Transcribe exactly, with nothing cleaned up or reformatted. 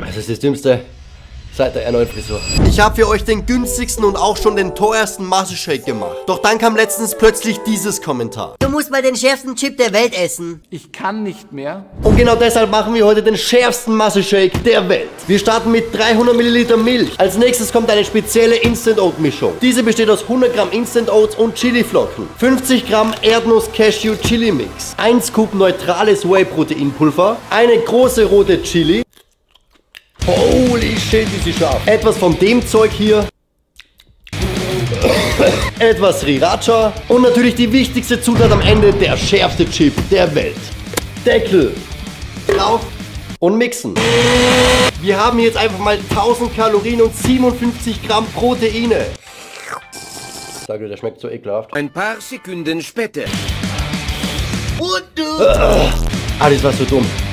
Das ist das Dümmste seit der erneuten Frisur. Ich habe für euch den günstigsten und auch schon den teuersten Muscle-Shake gemacht. Doch dann kam letztens plötzlich dieses Kommentar. Du musst mal den schärfsten Chip der Welt essen. Ich kann nicht mehr. Und genau deshalb machen wir heute den schärfsten Muscle-Shake der Welt. Wir starten mit dreihundert Milliliter Milch. Als nächstes kommt eine spezielle Instant-Oat-Mischung. Diese besteht aus hundert Gramm Instant-Oats und Chili-Flocken, fünfzig Gramm Erdnuss-Cashew-Chili-Mix, ein Scoop neutrales Whey-Protein-Pulver, eine große rote Chili. Holy shit, ist sie scharf. Etwas von dem Zeug hier. Etwas Sriracha. Und natürlich die wichtigste Zutat am Ende, der schärfste Chip der Welt. Deckel. Drauf und mixen. Wir haben jetzt einfach mal tausend Kalorien und siebenundfünfzig Gramm Proteine. Ich sage, der schmeckt so ekelhaft. Ein paar Sekunden später. Ah, das war so dumm.